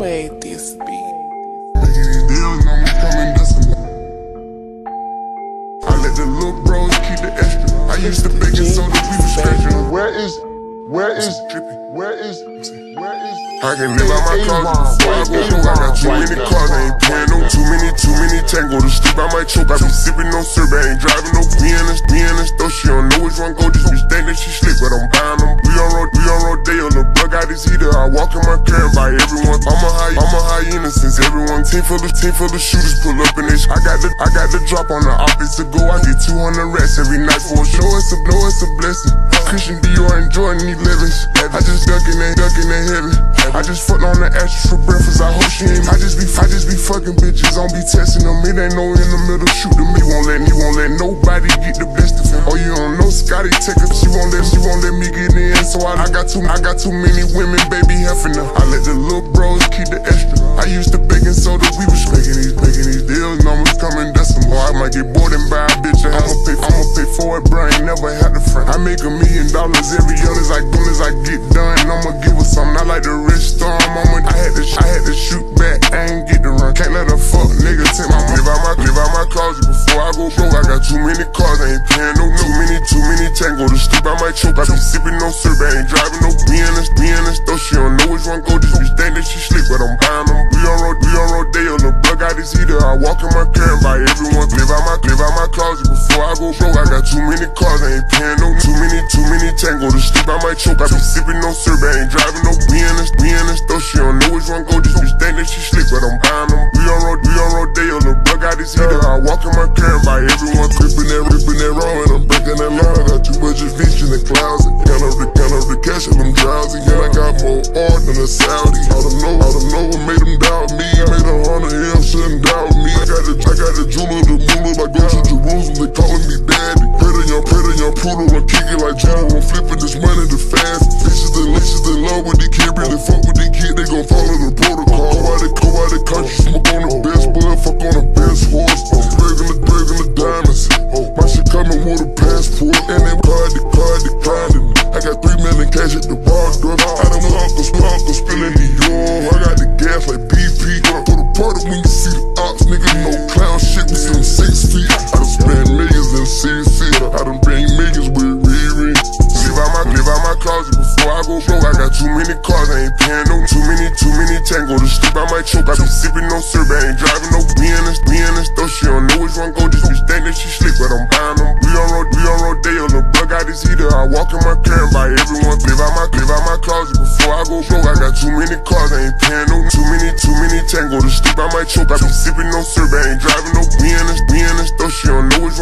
made this beat? Making these deals, I'm coming dustin'. I let the little bros keep the extra. I used to baking soda, we was scratching. I can live out my closet before I go broke. I got too many cars, I ain't paying no. Too many tango to sleep, I might choke. I be sipping no syrup, I ain't driving no pianist, though she don't know which one go. This bitch think that she slick, but I'm buying them. We on Rodeo, the bug got his heater. I walk in my car and buy everyone. I'm a hyena since everyone. Team full of shooters pull up in this. I got the drop on the office to go. I get 200 rats every night for a show. It's a blessing. Christian Dior and Jordan 11s. I just duck in that heaven. I just fucked on the actress for breakfast. I hope she ain't. I just be fucking bitches. Don't be testing them. It ain't no in the middle shoot to me. Won't let nobody get the best of him. Oh, you don't know Scotty Taker. She won't let me get in. So I got too many women, baby, heffing her. I let the little bros keep the extra. I used to baking soda. We was making these deals. Numbers coming decimal. I might get bored and buy a bitch. I'ma pay for it, bro. I ain't never had a friend. I make $1 million every year as I get done. I'ma give her something. I like the rich storm. I had to shoot back. I ain't get to run. Can't let a fuck nigga take my money. Live out my closet before I go broke. I got too many cars. I ain't paying no. Too many tango to sleep. I might choke. I be sipping no syrup. I ain't driving no pianist, though she don't know which one go. This bitch think that she slick, but I'm buying them. We on Rodeo, the bug got his heater. I walk in my car and buy everyone. Live out my closet before I go broke. I got too many cars. I ain't paying no. Too many tango to sleep. I might choke. I be sipping no syrup. I ain't driving no pianist, though she don't know which one go. This bitch think that she slick, but I'm buying them. We on Rodeo, the bug got his heater. I walk in my car and buy everyone. Ripping that raw and I'm breaking that line. I got too much fish in the closet. Count up the cash and I'm drowsy. And I got more art than a Saudi. Out of nowhere made them doubt me. Made 100 M, shouldn't doubt me. I got the jeweler, the moolah, like go to Jerusalem. They calling me daddy. Pretty young poodle, I'm kicking like judo. I'm flipping this money to fast. Bitches in love with the kid, really fuck with the kid. They gon' follow the protocol. Go out the country, smoke on the best blood, fuck on the best horse. I'm breaking the diamonds. My shit coming with a passport. And they card declining. I got 3 million cash at the bar door. I don't know Uncle spilling New York. I got the gas like BP. For the party when you see the ops, nigga, no clown shit. We sitting 6 feet. I done spent millions in CC. I done bring millions with Riri. Live out my closet before I go broke. I got too many cars, I ain't paying no. Too many tango to sleep. I might choke. I be sipping no syrup. I ain't driving no pianist, though she don't know which one go. This bitch think that she slick, but I'm buying them. We on Rodeo, the bug got his heater. I walk in my car and buy everyone. Live out my closet before I go broke. I got too many cars, I ain't paying no. Too many tango to sleep. I might choke. I be sipping no syrup. I ain't driving no pianist, though she don't know which one.